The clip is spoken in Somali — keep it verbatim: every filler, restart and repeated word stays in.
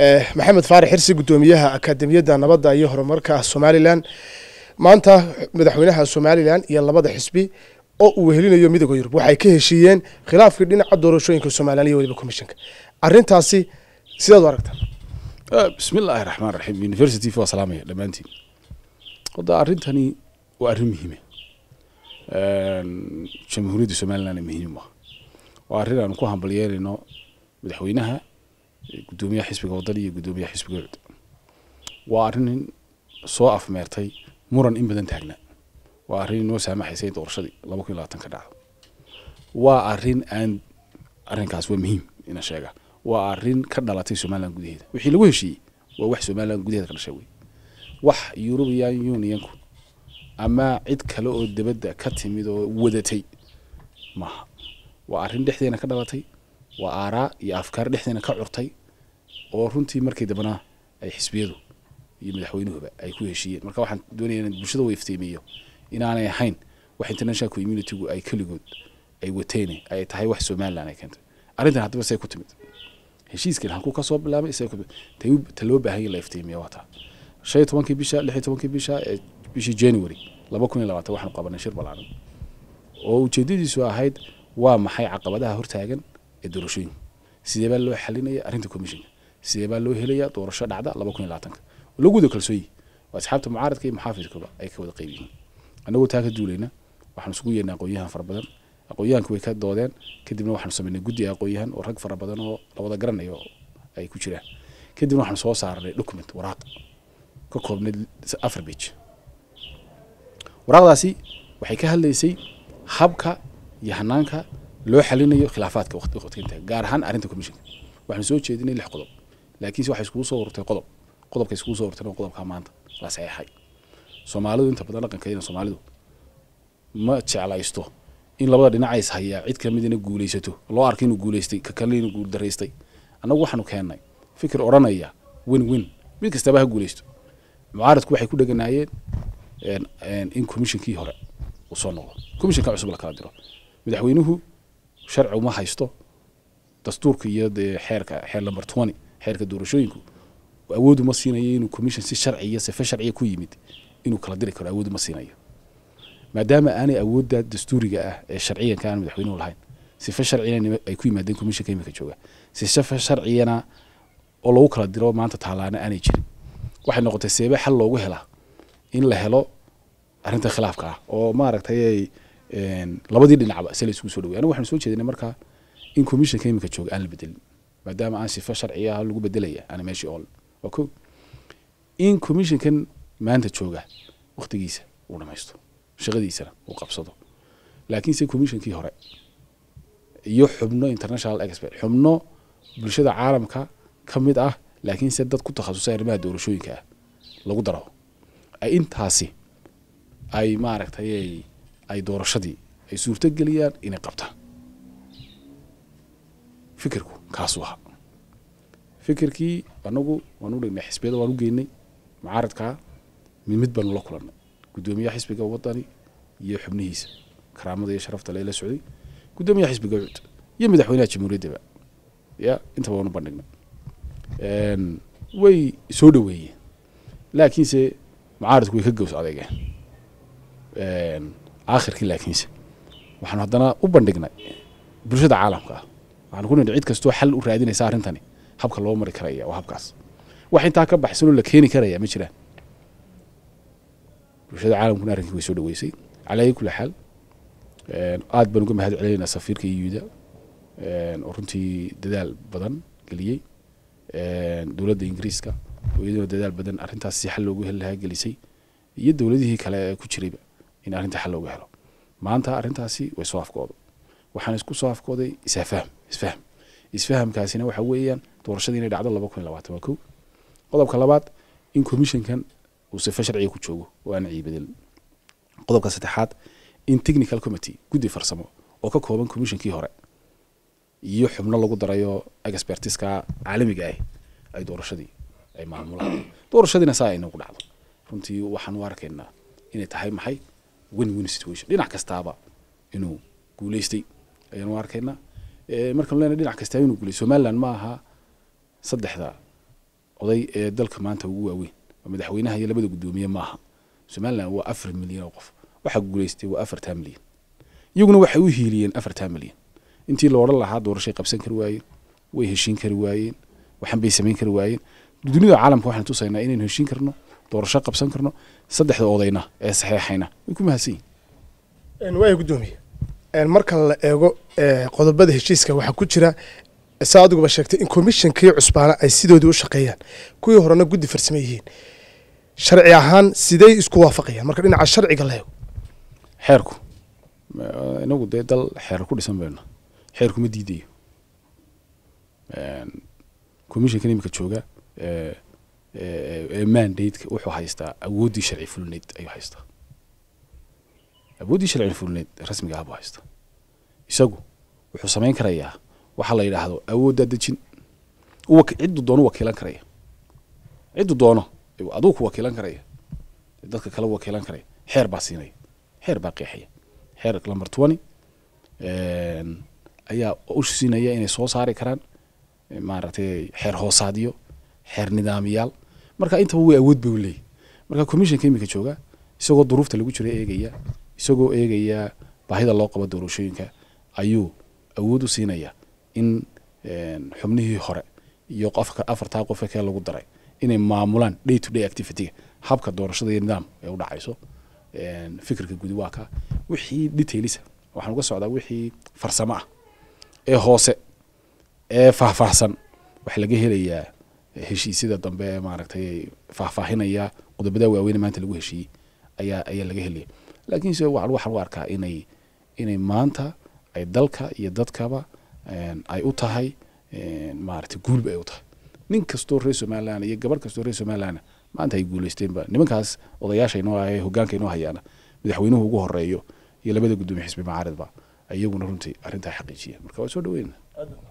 maxamed faarax xirsi gudoomiyaha akaademiyadda nabadda iyo horumarka Somaliland maanta madaxweynaha Somaliland iyo labada xisbi oo uu wehelinayo midowga Yurub waxay ka heshiiyeen khilaafkii dhinaca doorashooyinka Somaliland iyo waliba commissionka arintaasi sidaad u aragtaa bismillaahir rahmaanir rahiim university for salaamay dhamaantiin wada arintani waa arrin muhiim ah jamhuuriyadda Somaliland muhiim ah waa arrin aan ku hambalyeelino madaxweynaha gudoomiyaha xisbiga waddan iyo gudoomiyaha xisbiga cud waa arrin soo afmeertay muran in badan taagna waa arrin noo saamaxaysay doorashadii laba kun iyo labaatan ka dhacdo waa arrin aan arrinkaas waa muhiim ina sheega waa arrin ka dhalatay Somaliland gudaheeda wixii lagu heshiiyay waa wax Somaliland gudaheeda ka dhashay wax European Union ama cid kale oo dibadda ka timid oo wadatay ma waa arrin dhexdeena ka dhalatay waa aaraa iyo afkaar dhexdeena ka curtay oo runtii markii dibana ay xisbiyadu iyo madaxweynuhuba ay ku heshiiyeen marka waxaan doonayaa in bulshada way iftiimiyo inaanay ahayn wax international community-gu ay kaligood ay wateen ay tahay wax Somaliland ay keentay arrintan hadaba say ku timid heshiiskan halku ka soo bilaabay say ku tay taloo baahan la iftiimiyo wata shan iyo tobankii bisha lix iyo tobankii bisha bishii January laba kun iyo labaatan waxaan qabanay shir balaaran oo ujeedadiisu ahayd waa maxay caqabadaha hortaagan ee doorashooyinka sidee baa loo xalinayaa arrinta commission sidee baa loo helayaa doorasho dhacda laba kun iyo labaatan lagu wada kalsooyi waa asxaabta mucaaradka iyo muxaafidkaba ay ka wada qaybiyeen anagoo taa ka duulayna waxaan isugu yeernaa aqoonyahan fara badan aqoonyahanku way ka doodeen kadibna waxaan sameynay guddi aqoonyahan oo rag fara badan oo la wada garanayo ay ku jiraan kadibna waxaan soo saarnay document waraaq ka koobnay afar page waraaqdaasi waxay ka hadlaysay habka iyo hanaanka loo xalinayo khilaafaadka waqti waqtiga gaar ahaan arrinta commission waxaan soo jeedinay lix qodob laakiin waxa isku soo ururtay qodob qodobka isku soo ururtay qodobka maanta la saxeexay Soomaalidu inta badan dhaqankeena Soomaalidu ma jeclaysto in labada dhinac ay hayaan cid kamid ah guuleysato loo arko inuu guuleystay ka kale inuu guul dareystay anagu waxaanu keenay fikir oranaya win win mid kasta baa guuleysto mucaaradku waxay ku dhaganaayeen in in commissionkii hore uu soo noqdo commissionka cusub la kala diro madaxweynuhu sharci uma haysto dastuurka iyo xeerka xeer number twenty xeerka doorashooyinka awood uma siinayo inuu commission si sharci iyo sifa sharci ku yimid inuu kala diri karo awood uma siinayo maadaama aanay awoodda dastuuriga ah ee sharciyan ka madaxweynuhu lahayn sifa sharciyan ay ku yimaadeen commission ka imika jooga si sifa sharciyana oo lagu kala diro maanta taalaana aanay jirin waxay noqotay seebe xal loogu helaa in la helo arrinta khilaafka ah oo maaragtay een labadii dhinacba si la isku soo dhaweeyay anigu waxaan soo jeedinay marka in commission ka imika jooga aan la bedelin maadaama aan sifa sharciya lagu bedelaya ana meeshii oo wako in commission kan maanta jooga waqtigiisa uu dhamaysto shaqadiisa uu qabsado laakiin si commissionkii hore iyo xubno international expert xubno bulshada caalamka kamid ah laakiin si dad ku takhasusay arrimaha doorashooyinka lagu daro ay intaasi ay maaragtay ay doorashadii ay suurto galiyaan inay qabtaan fikirku kaas waa fikirkii anagu waanu dhignay xisbiyada waanu geynay mucaaradka mid mid baan la kulanay gudoomiyaha xisbiga wadani iyo xubnihiisa karaamada iyo sharafta leela socday gudoomiyaha xisbiga cud iyo madaxweynaha jamhuuriyadda ya inta waanu bandhignay een way soo dhaweeyeen laakiin se mucaaradku way ka goos adeegeen een aakhirkii laakiin se waxaan hadana u bandhignay bulshada caalamka waxaan ku nidhi cid kastoo xal u raadinaysa arrintani habka loo mari karaya waa habkaas wax inta ka baxsan oo la keeni karaya ma jiraan bulshada caalamkuna arrinkii way soo dhaweysay على كل حال aad baan uga mahad celinayna safiirka yuuda oo runtii dadaal badan galiyay dawladda Ingiriiska oo iyadoo dadaal badan arrintaas si xal loogu helahay galisay iyo dawladihii kale ku jirayba in arrinta xal loogu helo maanta arrintaasi way soo afkoodo waxaan isku soo afkooday isfahm isfahm isfahamkaasina waxa weeyaan doorashadii inay dhacdo laba kun iyo labaatan iyo kow qodobka labaad in commissionkan uu sifa sharci ku joogo oo aan ciibadin qodobka saddexaad in technical committee guddi farsamo oo ka kooban commissionkii hore iyo xubno lagu darayo expertiska caalamiga ah ay doorashadii ay maamulaan doorashadiina saa inuu ku dhacdo runtii waxaan u arkaynaa inay tahay maxay win win situation dhinac kastaaba inuu guuleystay ayaan u arkaynaa ee marka leena dhinac kasta inuu guuleeyo Somaliland ma aha saddexda oday ee dalka maanta ugu waaweyn madaxweynaha iyo labada gudoomiye maaha Somaliland waa afar milyan oo qof waxa guuleystay waa afartan milyan iyaguna waxay u hiiliyeen afartan milyan intii la oran lahaa doorasho qabsan kari waayeen way heshiin kari waayeen waxan bay sameyn kari waayeen dunida caalamka waxaan tusaynaa inaan heshiin karno doorasho qabsan karno saddexda odayna ee saxeexayna way ku mahadsan een way gudoomiye een marka la eego qodobada heshiiska waxa ku jira saadiguba sheegtay in commissionkii cusbaana ay sidoodii u shaqeeyaan kuwii horena guddi farsameeyeen sharci ahaan sidee isku waafaqayaan marka dhinaca sharciga la eego xeerku inagu dee dal xeer ku dhisan bayna xeerku ma diidayo een commissionka nimka jooga ee ee mandate wuxuu haystaa awoodii sharci fulineed ayuu haystaa awoodii sharci fulineed rasmiga ah buu haystaa isagu wuxuu sameyn karayaa waxa la yiraahdo awoodda dejin uu ciddu doono wakiilan karaya ciddu doono aduu ku wakiilan karaya dadka kale wakiilan karaya xeer baa siinay xeer baa qeexaya xeer number twenty een ayaa u siinaya inay soo saari karaan maaragtay xeer hoosaadiyo xeer nidaamiyaal marka inta way awood bay u leeyahay marka commissionka imika jooga isagoo duruufta lagu jiray eegaya isagoo eegaya baahida loo qabo doorashooyinka ayuu awood u siinaya in xubnihii hore iyo qofka afarta qof ee lagu daray inay maamulaan day to day activity habka doorashada iyo nidaam ee u dhacayso een fikirka gudi waa ka wixii details waxaan uga socdaa wixii farsamo ah ee hoose ee faahfaahsan wax laga helayaa heshiisyada dambe maaragtay faahfaahinaya qodobada waaweyn maanta lagu heshiiyay ayaa ayaa laga helay laakiin soo wax waxaan u arkaa inay inay maanta ay dalka iyo dadkaba ay u tahay maaragtay guul bay u tahay nin kastoo reer Somaliland iyo gabar kastoo reer Somaliland maanta ay guuleysteen ba nimankaas odayaasha inoo ay hoggaanka inoo hayaana madaxweynuhu ugu horeeyo iyo labada gudoomiye xisbi macaarid ba ayaguna runtii arrinta xaqiijiya marka waa soo dhaweyn